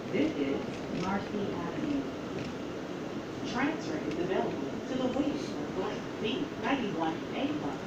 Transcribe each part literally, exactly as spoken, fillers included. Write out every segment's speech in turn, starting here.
This is Marcy Avenue. Transfer is available to the waiting for Class B ninety-one A bus.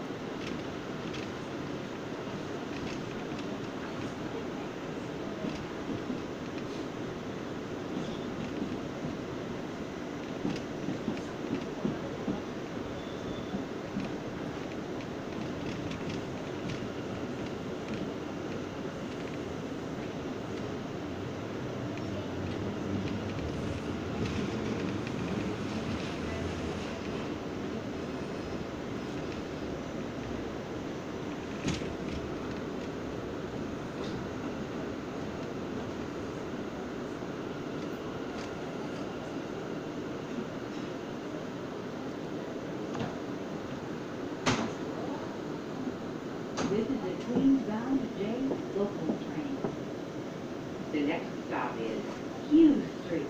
This is a Queens-bound J local train. The next stop is Hughes Street.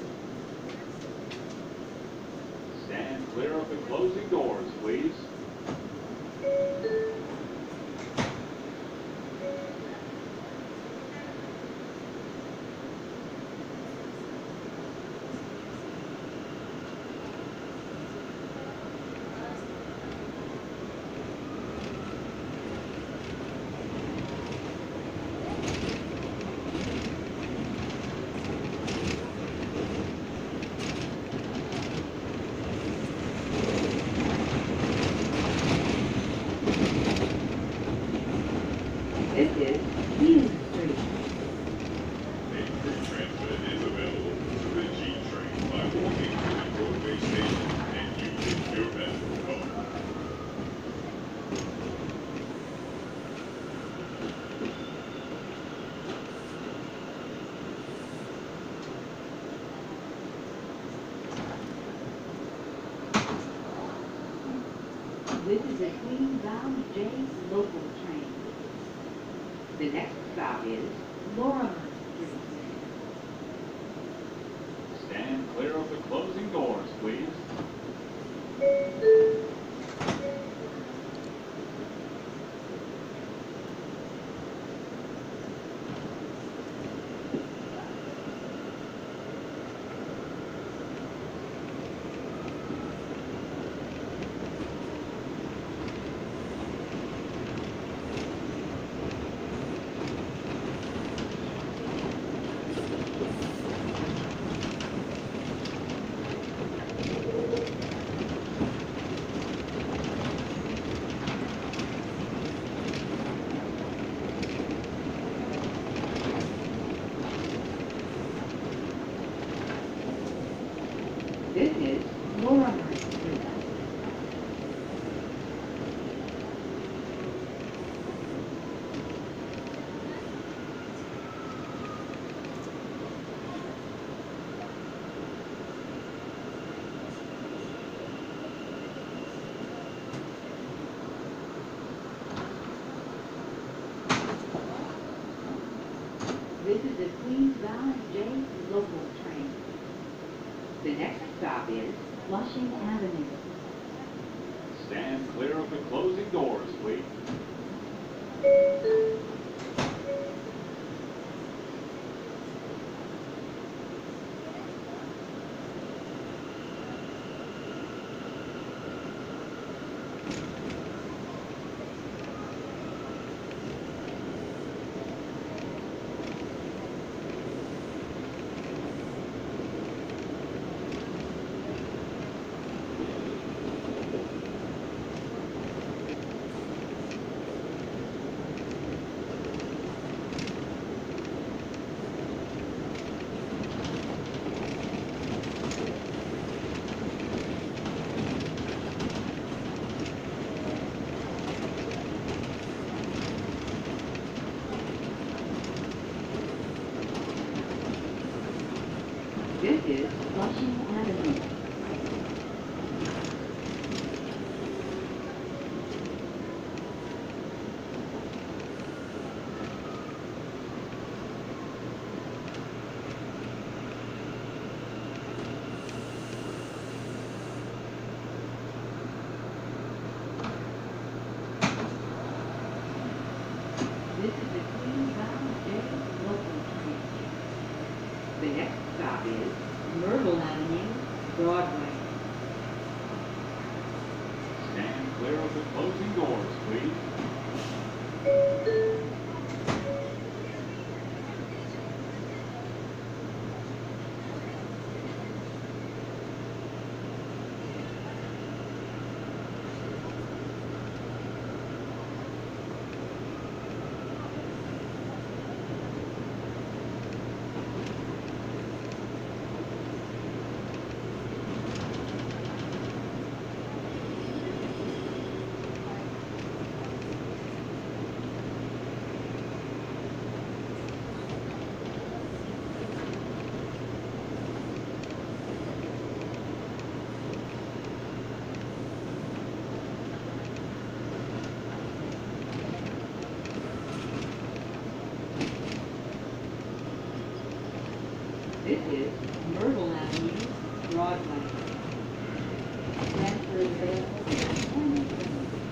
Stand clear of the closing doors, please. This is Hughes Street. A free transfer is available to the G train by walking to the Broadway station and using your Metro card. This is a Queens-bound J local train. The next stop is Lorimer Street. Stand clear of the closing doors, please. This is Lorimer Street. This is a Queens-bound J local train. The next stop is Flushing Avenue. Stand clear of the closing doors, please. This is Flushing Avenue. This is a Queens-bound J local train. The next stop is Myrtle Avenue, Broadway. Stand clear of the closing doors, please. This is Myrtle Avenue, Broadway. Transfer is available at one minute.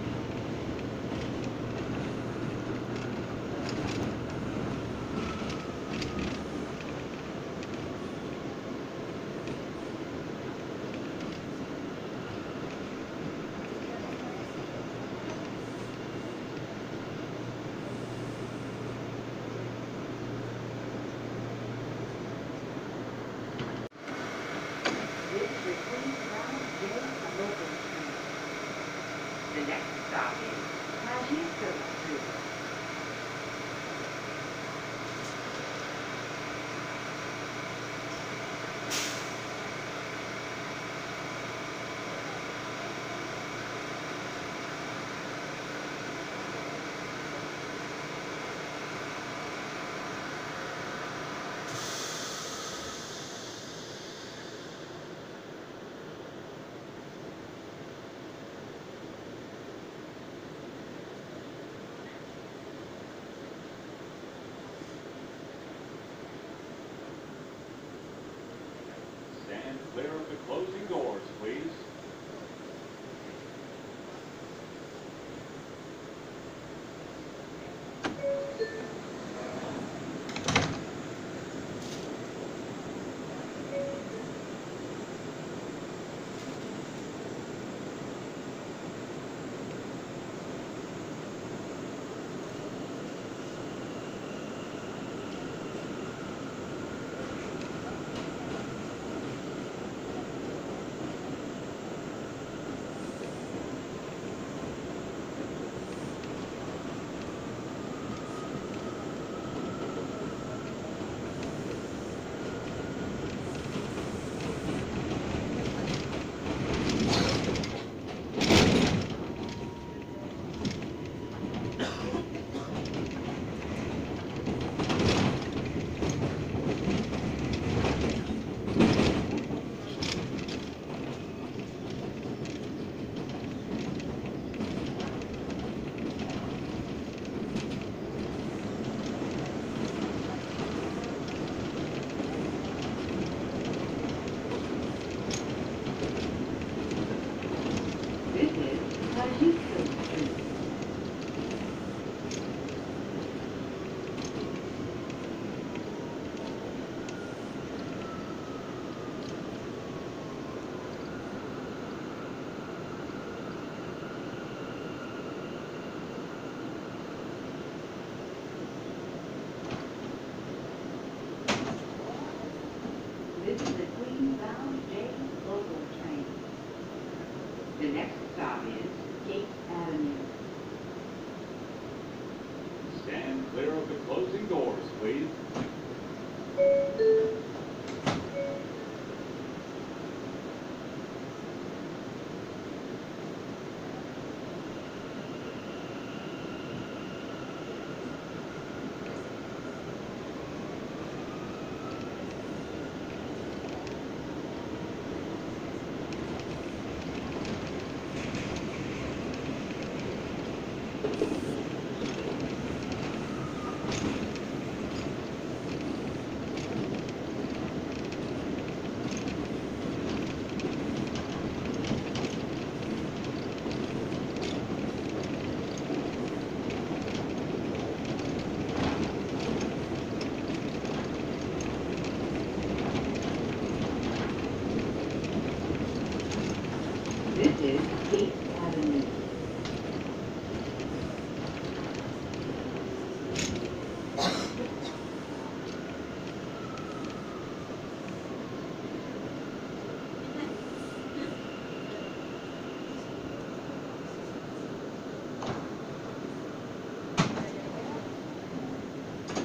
This is the Queens-bound J local train. The next stop is Chauncey Street. Stand clear of the closing doors, please. This is Chauncey Street. This is the Queens-bound J local train. The next stop is Gate Avenue. Stand clear of the closing doors, please.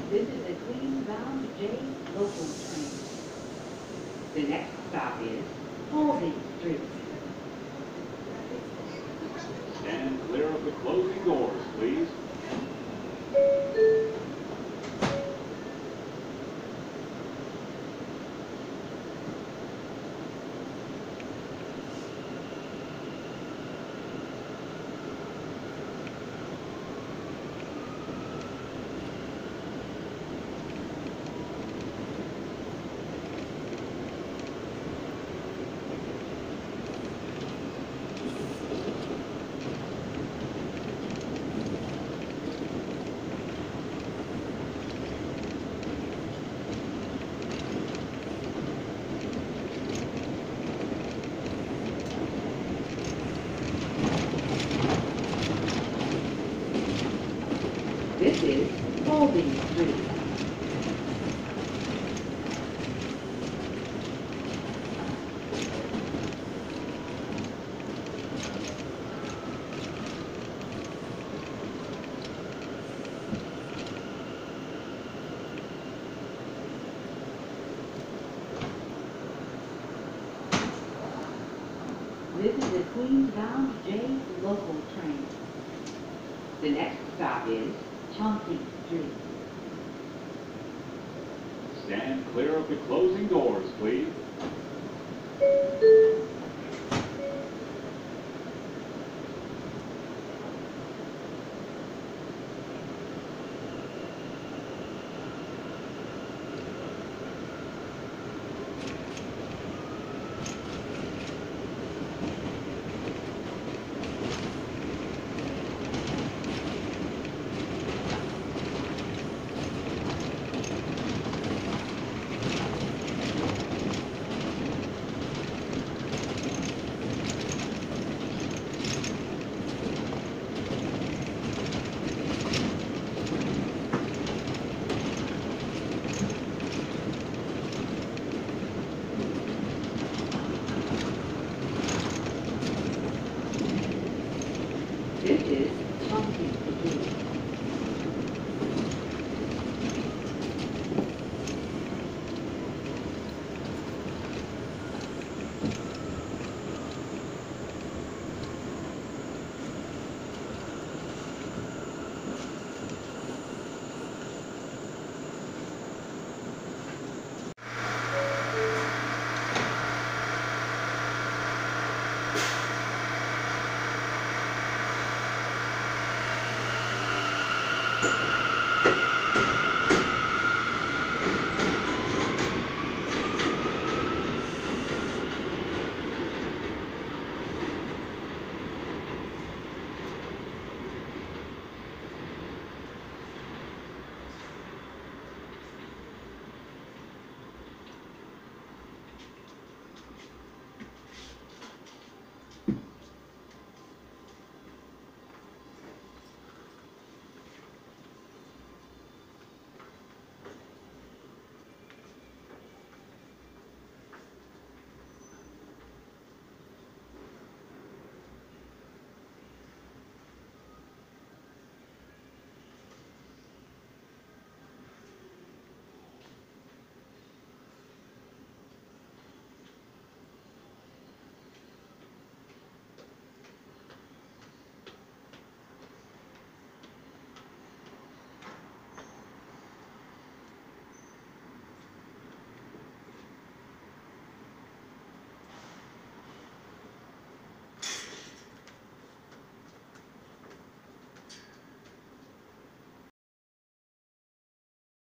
This is a Queens-bound J local train. The next stop is Halsey Street. Stand clear of the closing doors, please. This is Halsey Street. This is a Queens-bound J local train. The next stop is Chauncey Street. Stand clear of the closing doors, please.